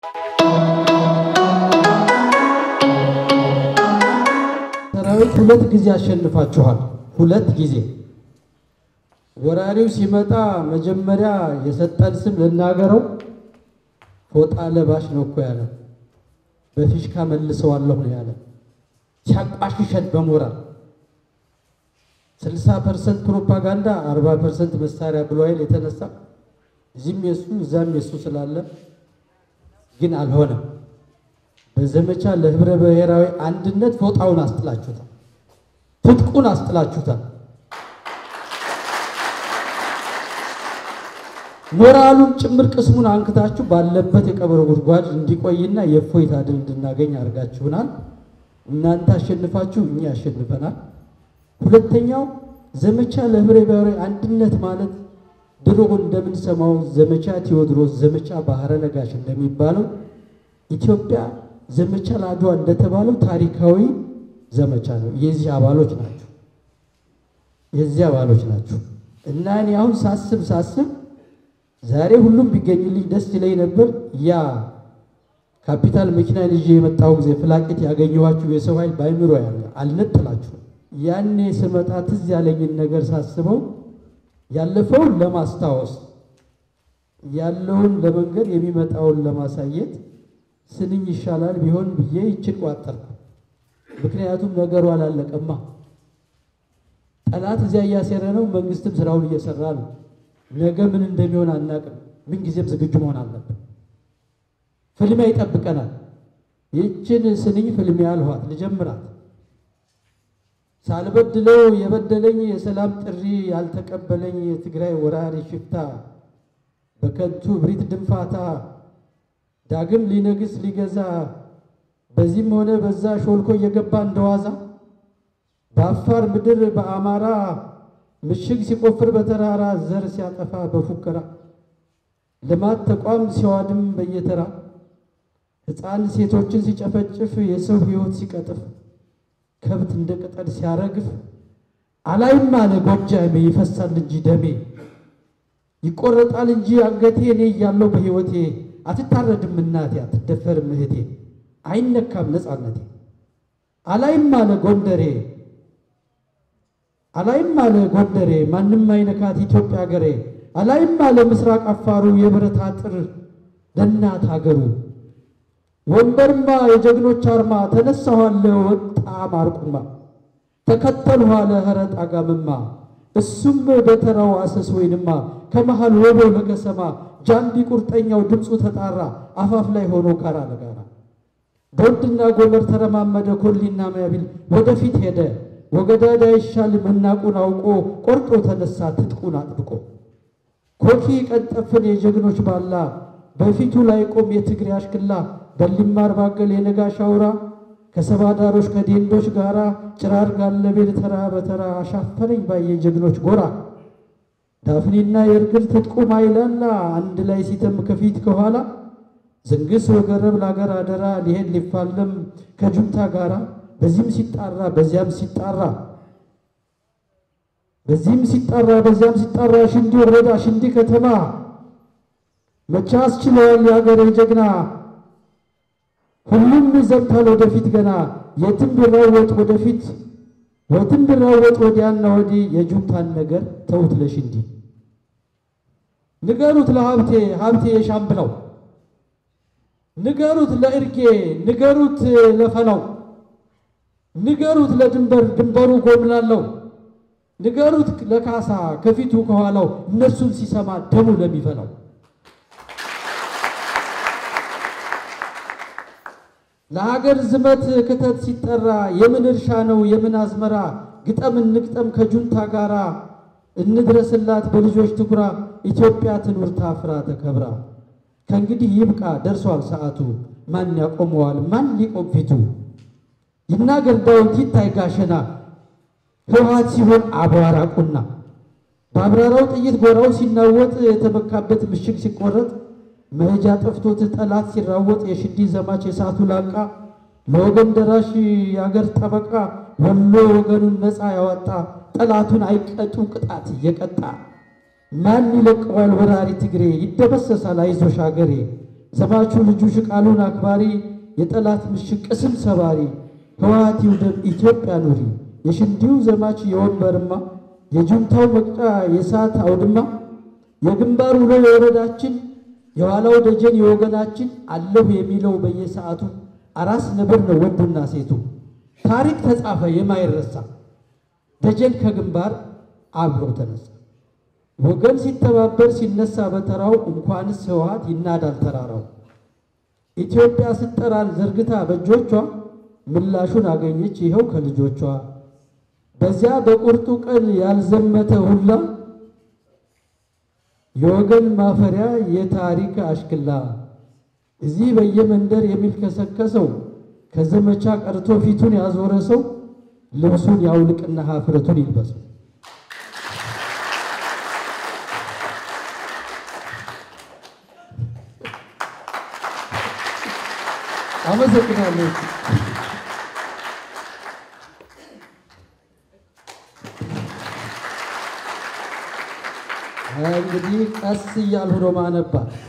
ሰራዊት ሁለት ጊዜ አሸንፋችኋል። ሁለት ጊዜ ወራሪው ሲመጣ መጀመሪያ የሰጠን ስም ለናገረው ፎጣ ለባሽ ነው እኮ ያለው። በፊሽካ መልሰዋለሁ ነው ያለው። ሲያቋሽሸን በሞራል 60% ፕሮፓጋንዳ 40% መሳሪያ ብሎ አይል የተነሳ እዚህም የሱ እዛም የሱ ስላለ ግን አልሆነም። በዘመቻ ለህብረ ብሔራዊ አንድነት ፎጣውን አስጥላችሁታል። ትጥቁን አስጥላችሁታል። ሞራሉን ጭምር ቅስሙን አንክታችሁ ባለበት የቀበሮ ጉድጓድ እንዲቆይና የፎይታ ድል እንድናገኝ አድርጋችሁናል። እናንተ አሸንፋችሁ እኛ አሸንፈናል። ሁለተኛው ዘመቻ ለህብረ ብሔራዊ አንድነት ማለት ድሮ እንደምንሰማው ዘመቻ ቴዎድሮስ፣ ዘመቻ ባህረ ነጋሽ እንደሚባለው ኢትዮጵያ ዘመቻ ለአድዋ እንደተባለው ታሪካዊ ዘመቻ ነው። የዚህ አባሎች ናችሁ። እና እኔ አሁን ሳስብ ዛሬ ሁሉም ቢገኝልኝ ደስ ይለኝ ነበር። ያ ካፒታል መኪና ልጅ የመጣው ጊዜ ፍላቂት ያገኘዋችሁ የሰው ኃይል ባይምሮ ያለ አልነጥላችሁ። ያኔ ስመጣ ትዝ ያለኝን ነገር ሳስበው ያለፈውን ለማስታወስ ያለውን ለመንገድ የሚመጣውን ለማሳየት ስንኝ ይሻላል ቢሆን ብዬ ይችል ቋጠርኩ። ምክንያቱም ነገሩ አላለቀማ። ጠላት እዚያ እያሰረ ነው፣ መንግስትም ስራውን እየሰራ ነው። ነገ ምን እንደሚሆን አናቅም። ምን ጊዜም ዝግጁ መሆን አለብን። ፍልሚያ ይጠብቀናል። ይችን ስንኝ ፍልሚያ አልኋት ልጀምራት። ሳልበድለው የበደለኝ የሰላም ጥሪ ያልተቀበለኝ የትግራይ ወራሪ ሽፍታ በከንቱ ብሪት ድንፋታ ዳግም ሊነግስ ሊገዛ በዚህም ሆነ በዛ ሾልኮ እየገባ እንደዋዛ በአፋር ምድር በአማራ ምሽግ ሲቆፍር በተራራ ዘር ሲያጠፋ በፉከራ ልማት ተቋም ሲዋድም በየተራ ሕፃን ሴቶችን ሲጨፈጭፍ የሰው ሕይወት ሲቀጥፍ ከብት እንደ ቅጠል ሲያረግፍ አላይም አለ ጎጃሜ ይፈሳል እንጂ ደሜ ይቆረጣል እንጂ አንገቴ እኔ እያለሁ በሕይወቴ አትታረድም እናቴ አትደፈርም እህቴ አይነካም ነፃነቴ አላይም አለ ጎንደሬ ማንም አይነካት ኢትዮጵያ ሀገሬ አላይም አለ ምስራቅ አፋሩ የብረት አጥር ለእናት ሀገሩ ወንበርማ የጀግኖች አርማ ተነሳኋለ ወጣ ማርቁማ ተከተልኋለ ኸረጥ አጋምማ እሱም በተራው አሰስ ወይንማ ከመሃል ወቦ ለገሰማ ጃንዲ ቁርጠኛው ድምፁ ተጣራ አፋፍ ላይ ሆኖ ካራ ለጋራ ቦንድና ጎመር ተረማመደ ኮሊና ማያቢል ወደፊት ሄደ ወገዳዳ ይሻል መናቁን አውቆ ቆርጦ ተነሳ ትጥቁን አጥብቆ ኮኪ ቀጠፍን የጀግኖች ባላ በፊቱ ላይ ቆም የትግሬ አሽክላ በሊማር ባገል የነጋሽ አውራ ከሰባዳሮች ከዴንዶች ጋራ ጭራር ጋለቤል ተራ በተራ አሻፈረኝ ባየ ጀግኖች ጎራ ዳፍኒና የርግል ትጥቁ ማይላላ አንድ ላይ ሲተም ከፊት ከኋላ ዝንግስ ወገረብ ላገር አደራ ሊሄድ ሊፋለም ከጁንታ ጋራ በዚህም ሲጣራ በዚያም ሲጣራ ሽንዲ ወረዳ ሽንዲ ከተማ መቻስ ችሏል ያገሬ ጀግና ሁሉም ዘምታል ወደፊት ገና የትም ቢራወጥ ወዲያና ወዲህ የጁንታን ነገር ተውት ለሽንዲ ንገሩት ለሀብቴ የሻምብለው ንገሩት ለእርጌ ንገሩት ለፈላው ንገሩት ለድንበሩ ጎምላለው ንገሩት ለካሳ ከፊቱ ከኋላው እነሱን ሲሰማ ደሙ ለሚፈላው ለሀገር ዝመት ከተት ሲጠራ የምን እርሻ ነው የምን አዝመራ ግጠም እንግጠም ከጁንታ ጋራ እንድረስላት በልጆች ትኩራ ኢትዮጵያ ትኑር ታፍራ ተከብራ ከእንግዲህ ይብቃ ደርሷል ሰዓቱ ማን ያቆመዋል ማን ሊቆም ፊቱ ይናገር ዳዊት ይታይ ጋሸና ህወሓት ሲሆን አቧራ ቁና ባብራራው ጥይት ጎራው ሲናወጥ የተመካበት ምሽግ ሲቆረጥ መሄጃ ጠፍቶት ጠላት ሲራወጥ የሽንዲ ዘማች የሳቱ ላንቃ ለወገን ደራሽ ያገር ጠበቃ ወሎ ወገኑን ነፃ ያወጣ ጠላቱን አይቀጡ ቅጣት እየቀጣ ማን ይለቀዋል ወራሪ ትግሬ ይደበሰሳል አይዞሽ ሀገሬ ዘማቹ ልጁ ሽቃሉን አክባሪ የጠላት ምሽግ ቅስም ሰባሪ ህወሓት ይውደም ኢትዮጵያ ኑሪ የሽንዲው ዘማች የወንበርማ የጁንታው መቅጫ የሰዓት አውድማ የግንባር ውሎ የወረዳችን የኋላው ደጀን የወገናችን አለሁ የሚለው በየሰዓቱ አራስ ነብር ነው ወንዱና ሴቱ ታሪክ ተጻፈ የማይረሳ ደጀን ከግንባር አብሮ ተነሳ ወገን ሲተባበር ሲነሳ በተራው እንኳንስ ህወሓት ይናዳል ተራራው ኢትዮጵያ ስትጠራን ዘርግታ በእጆቿ ምላሹን አገኘች ይኸው ከልጆቿ በዚያ በቁርጡ ቀን ያልዘመተ ሁላ የወገን ማፈሪያ የታሪክ አሽክላ እዚህ በየመንደር የሚልከሰከሰው ከዘመቻ ቀርቶ ፊቱን ያዞረ ሰው ልብሱን ያውልቅና ሀፍረቱን ይልበሰው። አመሰግናለሁ። እንግዲህ ቀስ እያልሁ ነው ማነባ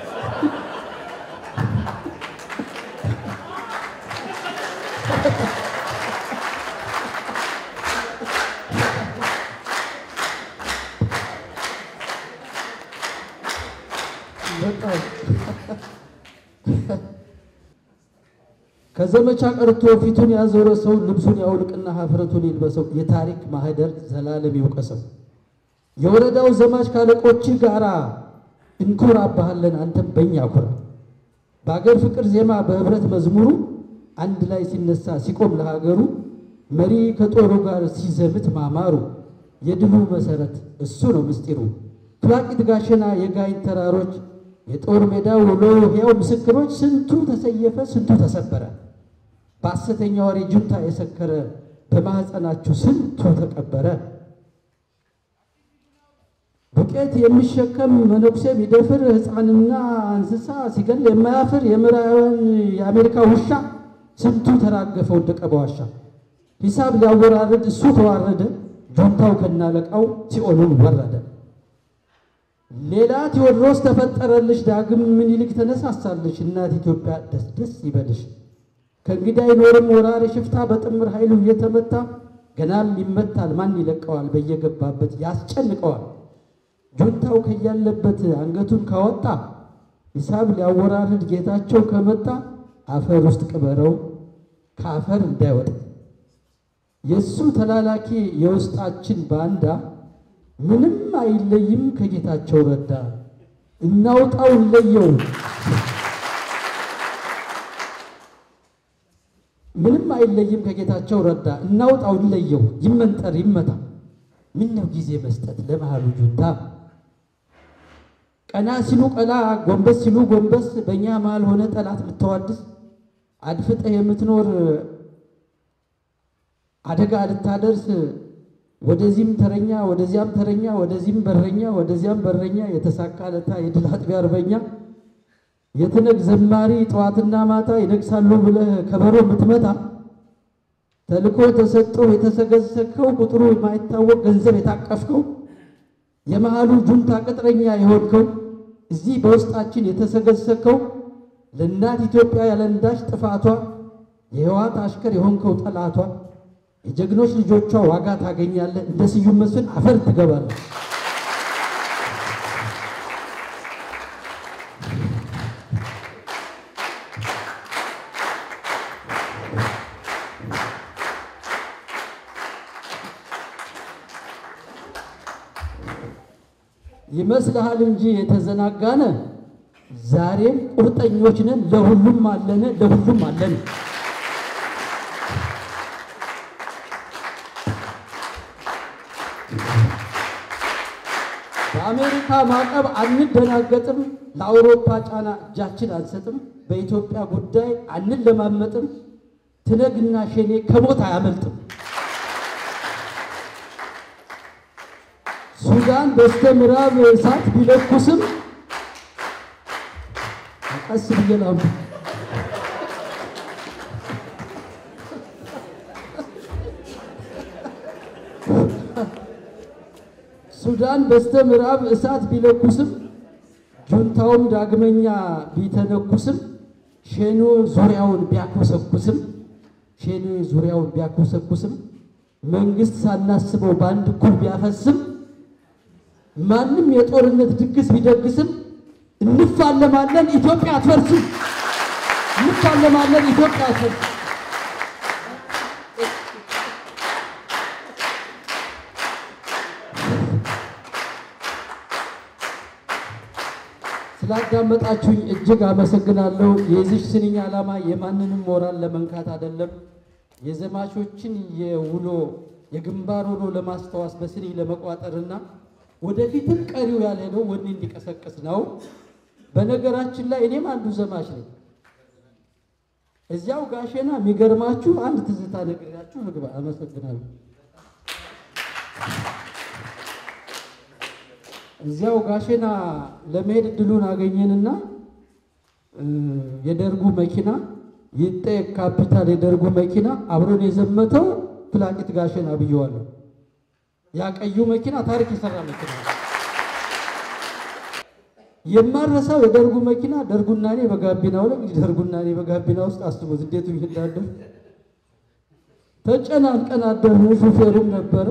ከዘመቻ ቀርቶ ፊቱን ያዞረ ሰው ልብሱን ያውልቅና ሀፍረቱን ይልበሰው የታሪክ ማህደር ዘላለም ይውቀሰው የወረዳው ዘማች ካለቆች ጋራ እንኮራባለን አንተም በእኛ ኩራ በአገር ፍቅር ዜማ በህብረት መዝሙሩ አንድ ላይ ሲነሳ ሲቆም ለሀገሩ መሪ ከጦሩ ጋር ሲዘምት ማማሩ የድሉ መሰረት እሱ ነው ምስጢሩ ፍላቂት ጋሸና የጋይን ተራሮች የጦር ሜዳ ውሎ ሕያው ምስክሮች ስንቱ ተሰየፈ ስንቱ ተሰበረ በሐሰተኛ ወሬ ጁንታ የሰከረ በማህፀናችሁ ስንቱ ተቀበረ ዱቄት የሚሸከም መነኩሴ የሚደፍር ሕፃንና እንስሳ ሲገል የማያፍር የምዕራባውያን የአሜሪካ ውሻ ስንቱ ተራገፈ ወደቀ በዋሻ ሂሳብ ሊያወራርድ እሱ ተዋረደ ጁንታው ከናለቃው ሲኦሉን ወረደ ሌላ ቴዎድሮስ ተፈጠረልሽ ዳግም ምኒልክ ተነሳሳልሽ እናት ኢትዮጵያ ደስ ደስ ይበልሽ ከእንግዲህ አይኖርም ወራሪ ሽፍታ በጥምር ኃይሉ እየተመታ ገናም ይመታል ማን ይለቀዋል በየገባበት ያስጨንቀዋል ጁንታው ከያለበት አንገቱን ካወጣ ሂሳብ ሊያወራርድ ጌታቸው ከመጣ አፈር ውስጥ ቅበረው ከአፈር እንዳይወጣ የሱ ተላላኪ የውስጣችን ባንዳ ምንም አይለይም ከጌታቸው ረዳ እናውጣው ለየው ምንም አይለይም ከጌታቸው ረዳ እናውጣው ለየው ይመንጠር ይመታ ምን ነው ጊዜ መስጠት ለመሃሉ ጁንታ ቀና ሲሉ ቀላ ጎንበስ ሲሉ ጎንበስ በእኛ መሃል ሆነ ጠላት ምትዋድስ አድፍጠ የምትኖር አደጋ ልታደርስ ወደዚህም ተረኛ ወደዚያም ተረኛ ወደዚህም በረኛ ወደዚያም በረኛ የተሳካለታ የድል አጥቢያ አርበኛ የትነግ ዘማሪ ጠዋትና ማታ ይነግሳሉ ብለህ ከበሮ ምትመታ ተልኮ ተሰጥቶ የተሰገሰከው ቁጥሩ የማይታወቅ ገንዘብ የታቀፍከው የመሃሉ ጁንታ ቅጥረኛ የሆንከው እዚህ በውስጣችን የተሰገሰከው ለእናት ኢትዮጵያ ያለንዳች ጥፋቷ የህወሓት አሽከር የሆንከው ጠላቷ የጀግኖች ልጆቿ ዋጋ ታገኛለህ እንደ ስዩም መስፍን አፈር ትገባለህ ይመስልሃል እንጂ የተዘናጋነ ዛሬም ቁርጠኞች ነን ለሁሉም አለነ ለሁሉም አለነ በአሜሪካ ማዕቀብ አንደናገጥም ለአውሮፓ ጫና እጃችን አንሰጥም በኢትዮጵያ ጉዳይ አንለማመጥም ትነግና ሸኔ ከሞት አያመልጥም ሱዳን በስተምዕራብ እሳት ቢለኩስም ቀስ ብየላም ሱዳን በስተምዕራብ እሳት ቢለኩስም ጁንታውም ዳግመኛ ቢተነኩስም ሸኔ ዙሪያውን ቢያኮሰኩስም መንግስት ሳናስበው ባንድ ኩል ቢያፈስም ማንም የጦርነት ድግስ ቢደግስም እንፋለማለን ኢትዮጵያ አትፈርስም። እንፋለማለን ኢትዮጵያ አትፈርስም። ስላዳመጣችሁኝ እጅግ አመሰግናለሁ። የዚህ ስንኝ ዓላማ የማንንም ሞራል ለመንካት አይደለም። የዘማቾችን የውሎ የግንባር ውሎ ለማስተዋስ በስንኝ ለመቋጠርና ወደፊትም ቀሪው ያልሄደው ወኔ እንዲቀሰቅስ ነው። በነገራችን ላይ እኔም አንዱ ዘማች ነኝ። እዚያው ጋሸና የሚገርማችሁ አንድ ትዝታ ነግራችሁ ልግባ። አመሰግናለሁ። እዚያው ጋሸና ለመሄድ ድሉን አገኘንና የደርጉ መኪና ይጠየቅ ካፒታል የደርጉ መኪና አብሮን የዘመተው ፍላቂት ጋሸና ብየዋለሁ። ያቀዩ መኪና ታሪክ የሰራ መኪና የማረሳው የደርጉ መኪና ደርጉና እኔ በጋቢናው ላይ ደርጉና እኔ በጋቢና ውስጥ አስቡት እንዴት ይሄዳል። ተጨናንቀን አደርን። ሹፌሩም ነበረ።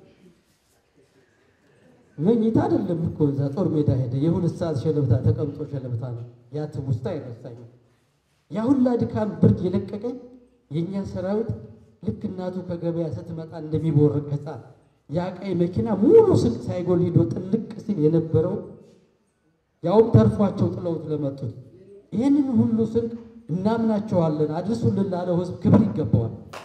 መኝታ አይደለም እኮ እዛ ጦር ሜዳ ሄደ። የሁለት ሰዓት ሸለብታ ተቀምጦ ሸለብታ ነው። ያ ትውስታ አይረሳኝ። ያ ሁላ ድካም ብርድ የለቀቀኝ የኛ ሰራዊት ልክ እናቱ ከገበያ ስትመጣ እንደሚቦርቅ ሕፃን ያ ቀይ መኪና ሙሉ ስልክ ሳይጎል ሄዶ ጥልቅ ሲል የነበረው ያውም ተርፏቸው ጥለውት ለመጡት ይሄንን ሁሉ ስልክ እናምናቸዋለን አድርሱልን ላለው ህዝብ ክብር ይገባዋል።